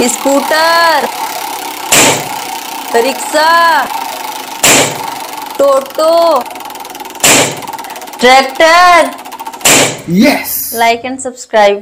Scooter, rickshaw, टोटो, tractor. Yes. Like and subscribe.